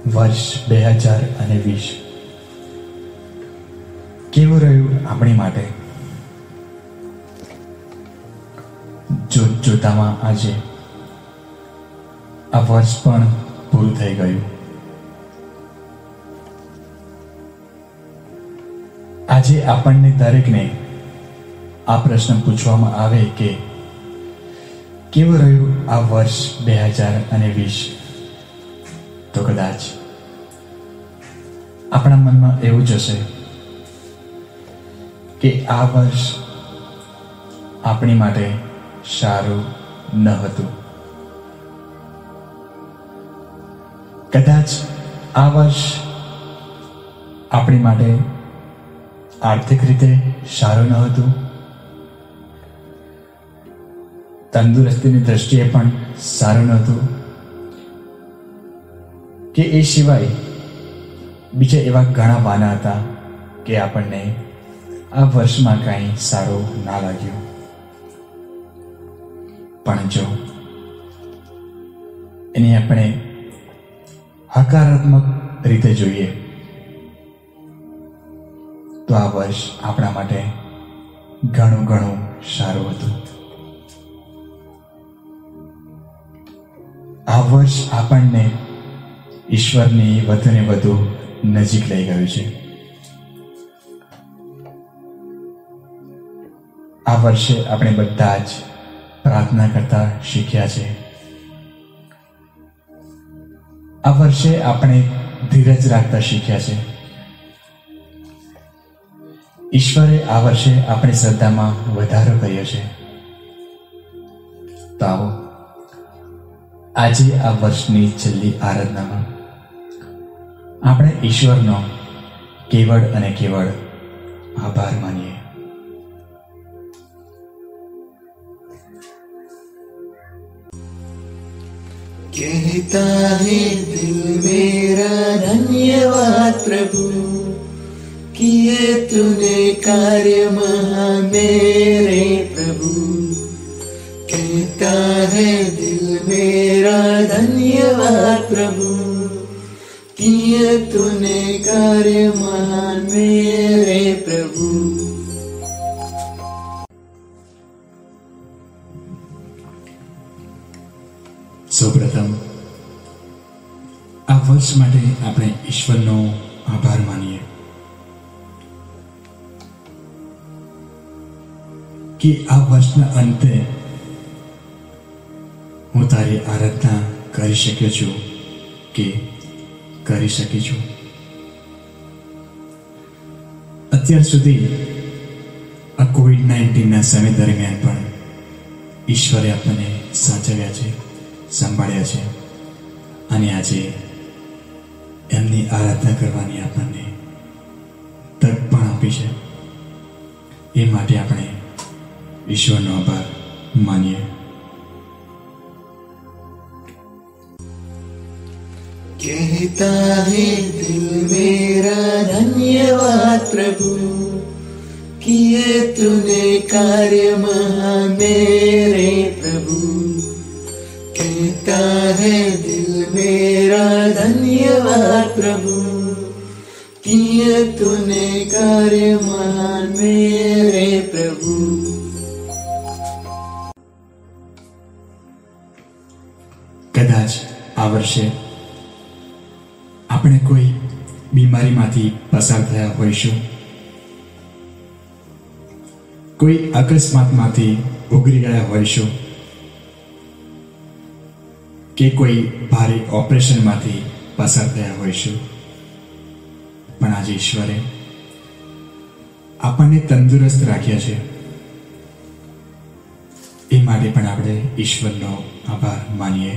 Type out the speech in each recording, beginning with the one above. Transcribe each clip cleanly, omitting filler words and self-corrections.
વર્ષ 2020 કેવું રહ્યું આપણી માટે? જોતામાં આજે આ વર્ષ પણ પૂરું થઈ ગયું. આજે આપણને દરેકને આ પ્રશ્ન પૂછવામાં આવે કે કેવું રહ્યું આ વર્ષ 2020, તો કદાચ આપણા મનમાં એવું જ હશે કે આ વર્ષ આપણી માટે સારું ન હતું. કદાચ આ વર્ષ આપણી માટે આર્થિક રીતે સારું ન હતું, તંદુરસ્તીની દ્રષ્ટિએ પણ સારું નહોતું, કે એ સિવાય બીજા એવા ઘણા વાના હતા કે આપણને આ વર્ષમાં કાંઈ સારું ના લાગ્યું. પણ જો એને આપણે હકારાત્મક રીતે જોઈએ તો આ વર્ષ આપણા માટે ઘણું ઘણું સારું હતું. આ વર્ષ આપણને ઈશ્વરની વધુને વધુ નજીક લઈ ગયું છે. આ વર્ષે આપણે બધા જ પ્રાર્થના કરતા શીખ્યા છે. આ વર્ષે આપણે ધીરજ રાખતા શીખ્યા છે. ઈશ્વરે આ વર્ષે આપણી શ્રદ્ધામાં વધારો કર્યો છે. તો આવો આજે આ વર્ષની છેલ્લી આરાધનામાં આપણે ઈશ્વરનો કેવળ અને કેવળ આભાર માનીએ. कहता है दिल मेरा धन्यवाद प्रभु, किए तूने कार्य महान मेरे प्रभु. कहता है दिल मेरा धन्यवाद प्रभु, किए तूने कार्य महान मेरे प्रभु. સૌપ્રથમ આ વર્ષ માટે આપણે ઈશ્વરનો આભાર માનીએ કે આ વર્ષના અંતે હું તારી આરાધના કરી શક્યો છું કે કરી શકી છું. અત્યાર સુધી આ COVID-19ના સમય દરમિયાન પણ ઈશ્વરે આપણને સાચવ્યા છે, સંભાળ્યા છે, અને આજે એમની આરાધના કરવાની આપણને તક પણ આપી છે. એ માટે આપણે ઈશ્વરનો આભાર માનીએ. कहता है दिल मेरा धन्यवाद प्रभु, किए तूने कार्य महान मेरे प्रभु. कहता है दिल मेरा धन्यवाद प्रभु, किए तूने कार्य महान मेरे प्रभु. કદાચ આ વર્ષે આપણે કોઈ બીમારીમાંથી પસાર થયા હોઈશું, કોઈ અકસ્માતમાંથી ઉગરી ગયા હોઈશું, કે કોઈ ભારે ઓપરેશનમાંથી પસાર થયા હોઈશું. પણ આજે ઈશ્વરે આપણને તંદુરસ્ત રાખ્યા છે. એ માટે પણ આપણે ઈશ્વરનો આભાર માનીએ.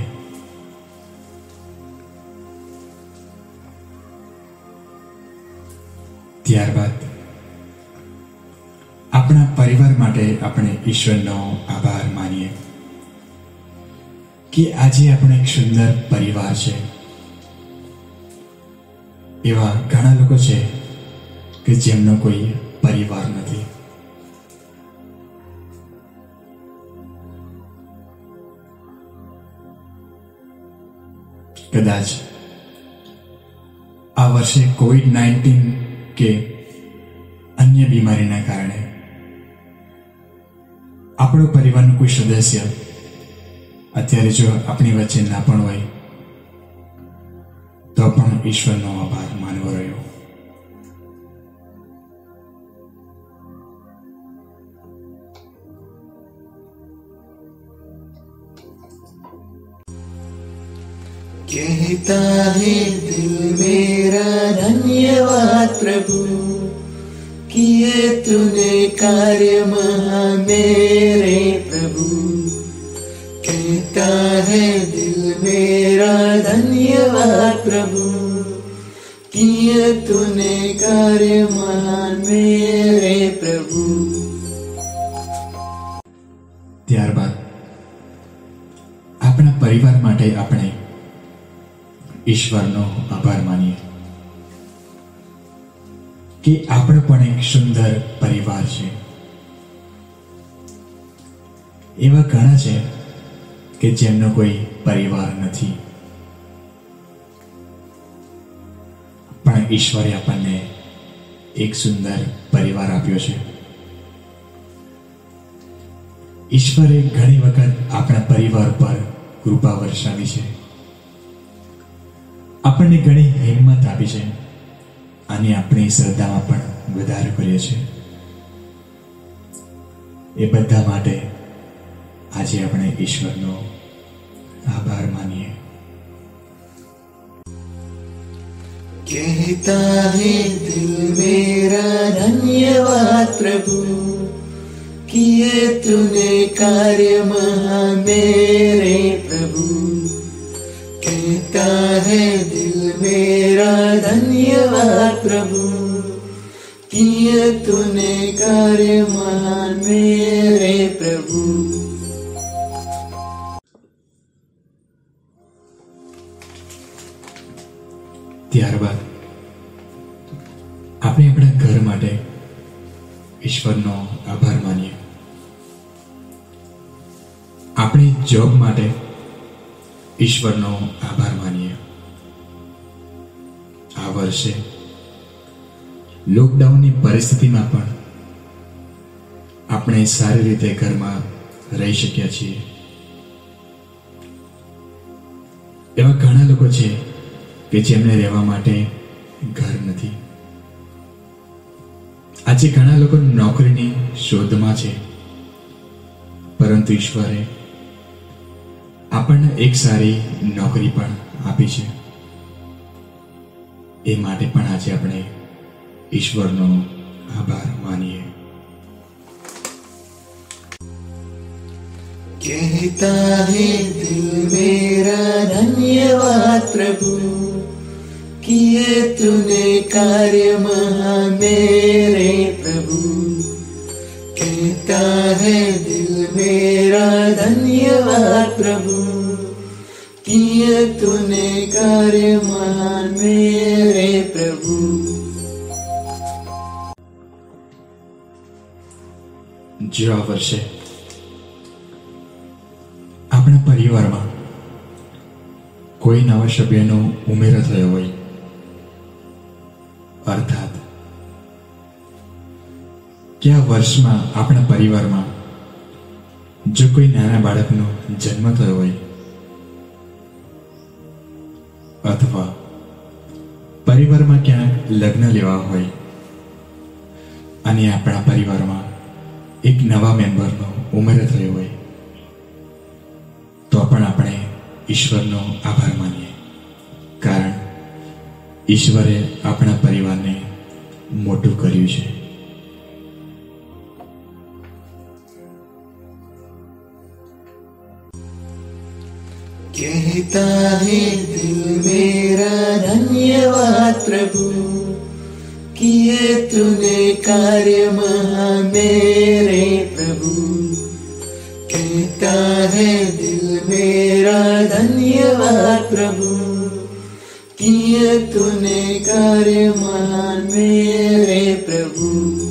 ત્યારબાદ આપણા પરિવાર માટે આપણે ઈશ્વરનો આભાર માનીએ કે આજે આપણો એક સુંદર પરિવાર છે. એવા ઘણા લોકો છે કે જેમનો કોઈ પરિવાર નથી. કદાચ વર્ષે COVID-19 કે અન્ય બીમારીના કારણે આપણો પરિવારનું કોઈ સદસ્ય અત્યારે જો આપણી વચ્ચે ના પણ હોય તો પણ ઈશ્વરનો આભાર માનવો રહ્યો. कहता है दिल मेरा धन्यवाद प्रभु, किए तूने कार्य महा मेरे प्रभु. कहता है दिल मेरा धन्यवाद प्रभु, किए तूने कार्य महान मेरे प्रभु. ત્યારબાદ આપણા પરિવાર માટે આપણે ઈશ્વરનો આભાર માનીએ કે આપણો પણ એક સુંદર પરિવાર છે. એવા ઘણા છે કે જેમનો કોઈ પરિવાર નથી, પણ ઈશ્વરે આપણને એક સુંદર પરિવાર આપ્યો છે. ઈશ્વરે ઘણી વખત આપણા પરિવાર પર કૃપા વરસાવી છે, આપણને ઘણી હિંમત આપી છે અને આપણી શ્રદ્ધામાં પણ વધારો કર્યો છે. એ બધા માટે આજે આપણે ઈશ્વરનો આભાર માનીએ. कहता है दिल मेरा धन्यवाद प्रभु, किए तूने कार्य महा मेरे प्रभु. कहता है दिल मेरा धन्यवाद प्रभु, किए तूने कार्य महान मेरे प्रभु. ત્યારબાદ આપણે આપણા ઘર માટે ઈશ્વરનો આભાર માનીએ. આપણી જોબ માટે ઈશ્વરનો આભાર માનીએ. આ વર્ષે લોકડાઉનની પરિસ્થિતિમાં પણ આપણે સારી રીતે ઘરમાં રહી શક્યા છીએ. એવા ઘણા લોકો છે કે જેમને રહેવા માટે ઘર નથી. આજે ઘણા લોકો નોકરીની શોધમાં છે, પરંતુ ઈશ્વરે આપણને એક સારી નોકરી પણ આપી છે. એ માટે પણ આજે આપણે ઈશ્વરનો આભાર માનીએ. कहता है दिल मेरा धन्यवाद प्रभु, किए तूने कार्य महा मेरे प्रभु. कहता है दिल मेरा धन्यवाद प्रभु, किए तूने कार्य महान मेरे प्रभु. જો આ વર્ષે આપણા પરિવારમાં કોઈ નવા સભ્યનો ઉમેરો થયો હોય, અર્થાત કે આ વર્ષમાં આપણા પરિવારમાં જો કોઈ નાના બાળકનો જન્મ થયો હોય, અથવા પરિવારમાં ક્યાંક લગ્ન લેવા હોય અને આપણા પરિવારમાં એક નવા મેમ્બરનો ઉમેરો થયો હોય, તો પણ આપણે ઈશ્વરનો આભાર માનીએ, કારણ ઈશ્વરે આપણા પરિવારને મોટું કર્યું છે. कहता है दिल मेरा धन्यवाद प्रभु, किए तूने कार्य महा मेरे प्रभु. कहता है दिल मेरा धन्यवाद प्रभु, किए तूने कार्य महान मेरे प्रभु.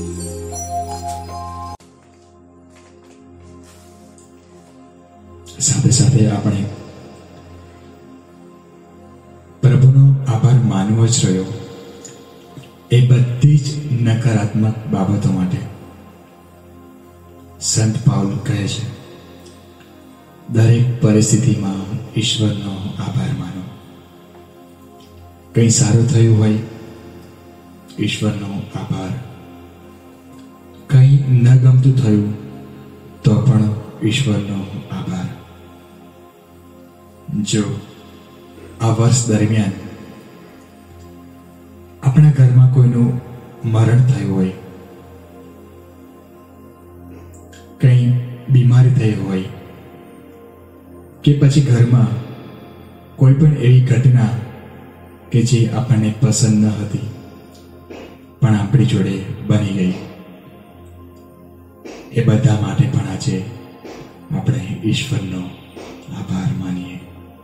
સાથે સાથે આપણે પ્રભુનો આભાર માનવો જ રહ્યો એ બધી જ નકારાત્મક બાબતો માટે સંત પાઉલ કહે છે, દરેક પરિસ્થિતિમાં ઈશ્વરનો આભાર માનો. કંઈ સારું થયું હોય, ઈશ્વરનો આભાર. કંઈ ન ગમતું થયું તો પણ ઈશ્વરનો આભાર. જો આ વર્ષ દરમિયાન આપણા ઘરમાં કોઈનું મરણ થયું હોય, કંઈ બીમારી થઈ હોય, કે પછી ઘરમાં કોઈ પણ એવી ઘટના કે જે આપણને પસંદ ન હતી પણ આપણી જોડે બની ગઈ, એ બધા માટે પણ આજે આપણે ઈશ્વરનો આભાર માનીએ.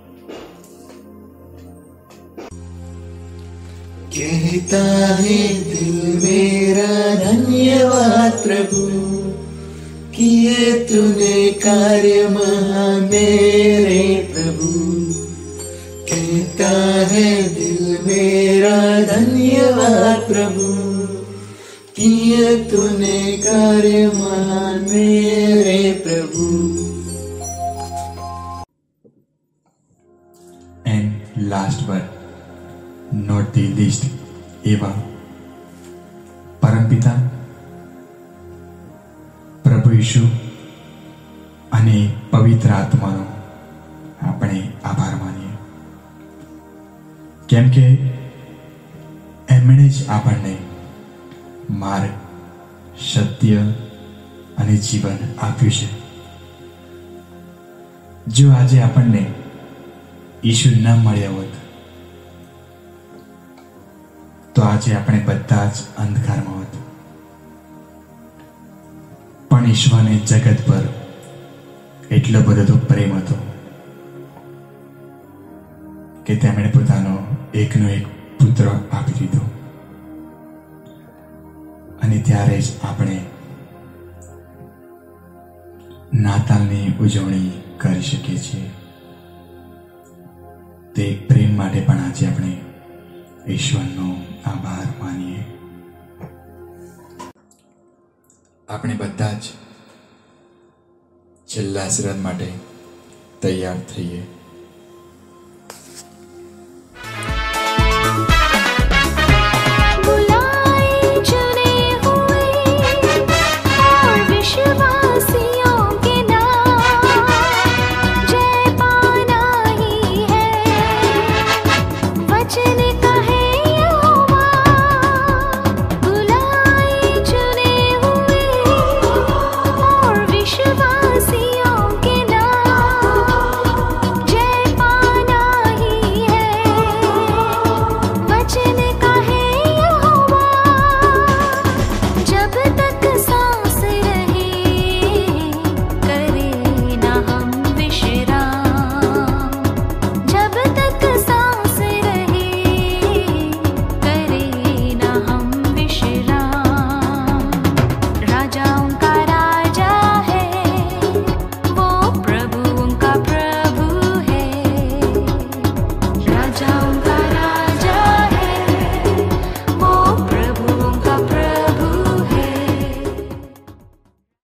कहता है दिल मेरा धन्यवाद प्रभु, किए तूने कार्य महान मेरे प्रभु. कहता है दिल मेरा धन्यवाद प्रभु, किए तूने कार्य महान मेरे प्रभु. And last but not the least, એવા પરમપિતા પ્રભુ ઈશુ અને પવિત્ર આત્માનો આપણે આભાર માનીએ, કેમ કે એમણે જ આપણને માર્ગ, સત્ય અને જીવન આપ્યું છે. જો આજે આપણને ઈશુ ન મળ્યા હોત તો આજે આપણે બધા જ અંધકારમાં હોત. પણ ઈશ્વરને જગત પર એટલો બધો તો પ્રેમ હતો કે તેમણે પોતાનો એકનો એક પુત્ર આપી દીધો, અને ત્યારે જ આપણે નાતાલની ઉજવણી કરી શકીએ છીએ. તે પ્રેમ માટે પણ આજે આપણે ઈશ્વરનો આભાર માનીએ. આપણે બધા જ છેલ્લા આશીર્વાદ માટે તૈયાર થઈએ. वचन